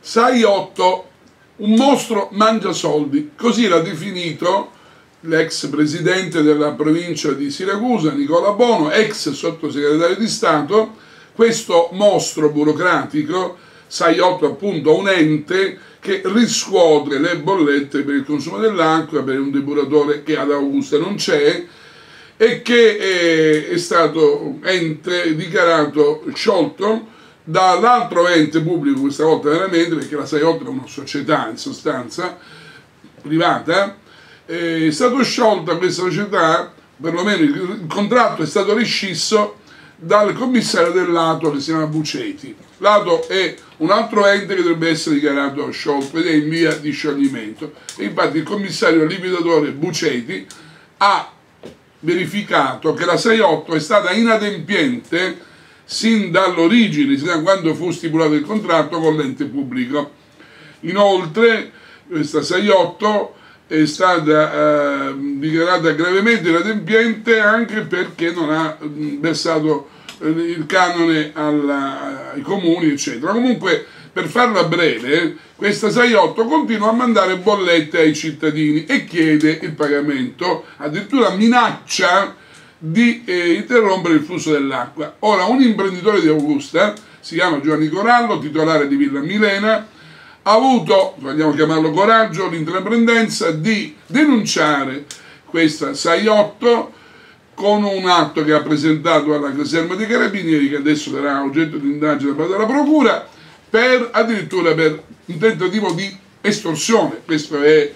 6-8, un mostro mangia soldi, così l'ha definito l'ex presidente della provincia di Siracusa, Nicola Bono, ex sottosegretario di Stato. Questo mostro burocratico, 6-8 appunto, un ente che riscuote le bollette per il consumo dell'acqua per un depuratore che ad Augusta non c'è e che è stato ente dichiarato sciolto dall'altro ente pubblico, questa volta veramente, perché la 6-8 è una società in sostanza privata. È stato sciolta questa società, perlomeno il contratto è stato rescisso dal commissario dell'ATO che si chiama Buceti. L'ATO è un altro ente che dovrebbe essere dichiarato sciolto ed è in via di scioglimento, e infatti il commissario liquidatore Buceti ha verificato che la 6-8 è stata inadempiente sin dall'origine, sin da quando fu stipulato il contratto con l'ente pubblico. Inoltre questa 6-8 è stata dichiarata gravemente inadempiente anche perché non ha versato il canone ai comuni, eccetera. Comunque, per farla breve, questa 6-8 continua a mandare bollette ai cittadini e chiede il pagamento, addirittura minaccia di interrompere il flusso dell'acqua. Ora, un imprenditore di Augusta, si chiama Giovanni Corallo, titolare di Villa Milena, ha avuto, vogliamo chiamarlo coraggio, l'intraprendenza di denunciare questa 6-8 con un atto che ha presentato alla caserma dei Carabinieri, che adesso sarà oggetto di indagine da parte della Procura, addirittura per un tentativo di estorsione. Questo è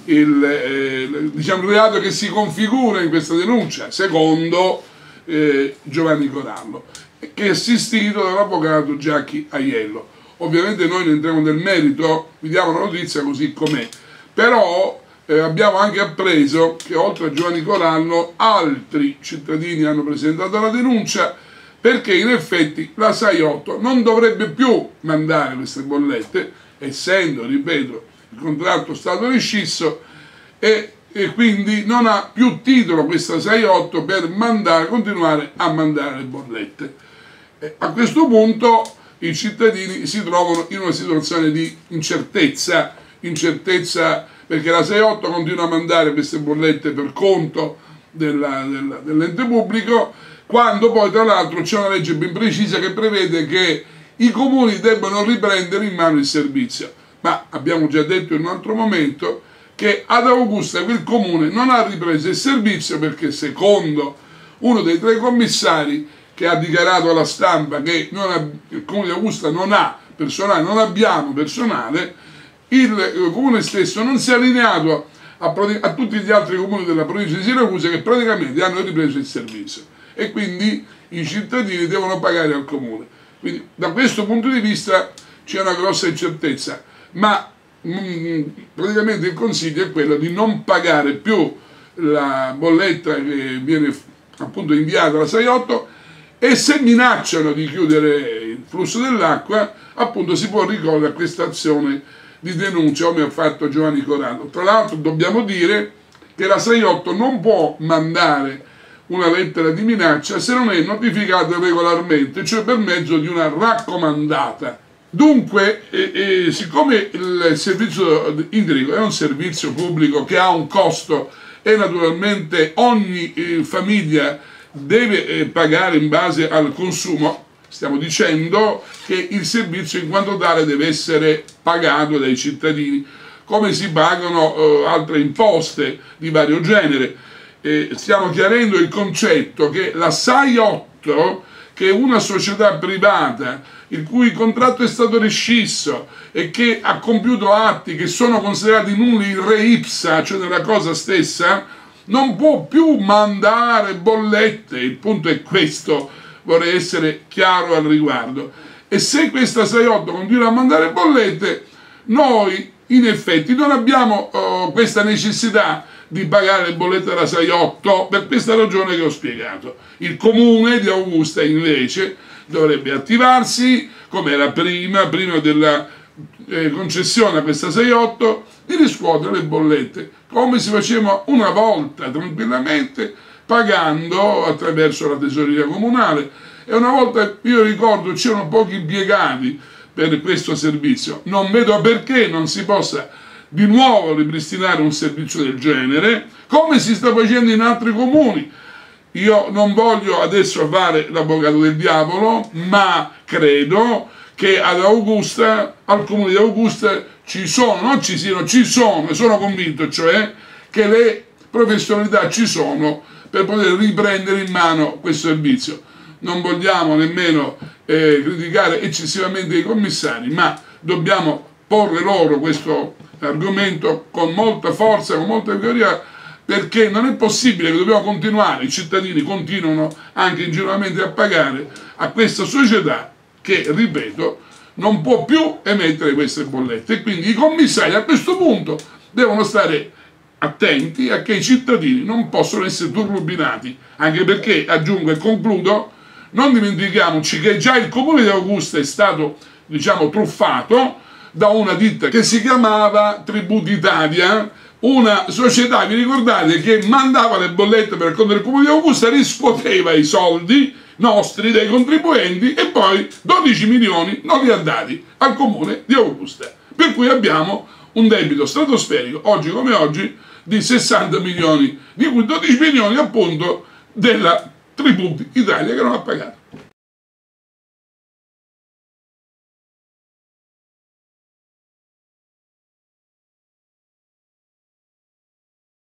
il reato che si configura in questa denuncia, secondo Giovanni Corallo, che è assistito dall'avvocato Giacchi Aiello. Ovviamente noi ne entriamo nel merito, vi diamo la notizia così com'è, però abbiamo anche appreso che oltre a Giovanni Corallo altri cittadini hanno presentato la denuncia, perché in effetti la 6-8 non dovrebbe più mandare queste bollette, essendo, ripeto, il contratto è stato rescisso, e quindi non ha più titolo questa 6-8 per continuare a mandare le bollette. A questo punto i cittadini si trovano in una situazione di incertezza perché la 6-8 continua a mandare queste bollette per conto dell'ente pubblico, quando poi tra l'altro c'è una legge ben precisa che prevede che i comuni debbano riprendere in mano il servizio. Ma abbiamo già detto in un altro momento che ad Augusta quel comune non ha ripreso il servizio perché, secondo uno dei 3 commissari che ha dichiarato alla stampa che il comune di Augusta non ha personale, non abbiamo personale, il comune stesso non si è allineato a tutti gli altri comuni della provincia di Siracusa che praticamente hanno ripreso il servizio, e quindi i cittadini devono pagare al comune. Quindi da questo punto di vista c'è una grossa incertezza, ma praticamente il consiglio è quello di non pagare più la bolletta che viene appunto inviata alla 6-8, e se minacciano di chiudere il flusso dell'acqua appunto si può ricorrere a questa azione di denuncia come ha fatto Giovanni Corallo. Tra l'altro dobbiamo dire che la 6-8 non può mandare una lettera di minaccia se non è notificata regolarmente, cioè per mezzo di una raccomandata. Dunque, siccome il servizio idrico è un servizio pubblico che ha un costo e naturalmente ogni famiglia deve pagare in base al consumo, stiamo dicendo che il servizio in quanto tale deve essere pagato dai cittadini, come si pagano altre imposte di vario genere. Stiamo chiarendo il concetto che la 6-8, che è una società privata il cui contratto è stato rescisso e che ha compiuto atti che sono considerati nulli re ipsa, cioè nella cosa stessa, non può più mandare bollette. Il punto è questo, vorrei essere chiaro al riguardo. E se questa 6-8 continua a mandare bollette, noi in effetti non abbiamo questa necessità di pagare le bollette della 6-8 per questa ragione che ho spiegato. Il comune di Augusta invece dovrebbe attivarsi come era prima della concessione a questa 6-8, di riscuotere le bollette come si faceva una volta tranquillamente, pagando attraverso la tesoreria comunale. E una volta, io ricordo, c'erano pochi impiegati per questo servizio. Non vedo perché non si possa di nuovo ripristinare un servizio del genere, come si sta facendo in altri comuni. Io non voglio adesso fare l'avvocato del diavolo, ma credo che ad Augusta, al comune di Augusta, ci sono, non ci siano, ci sono, e sono convinto cioè che le professionalità ci sono per poter riprendere in mano questo servizio. Non vogliamo nemmeno criticare eccessivamente i commissari, ma dobbiamo porre loro questo argomento con molta forza, con molta categoria, perché non è possibile che dobbiamo continuare, i cittadini continuano anche ingenuamente a pagare a questa società che, ripeto, non può più emettere queste bollette. E quindi i commissari a questo punto devono stare attenti a che i cittadini non possono essere turbinati, anche perché, aggiungo e concludo, non dimentichiamoci che già il comune di Augusta è stato, diciamo, truffato da una ditta che si chiamava Tributi Italia, una società, vi ricordate, che mandava le bollette per conto del comune di Augusta, riscuoteva i soldi nostri dai contribuenti e poi 12 milioni non li ha dati al comune di Augusta, per cui abbiamo un debito stratosferico oggi come oggi di 60 milioni, di cui 12 milioni appunto della Tributi Italia che non ha pagato.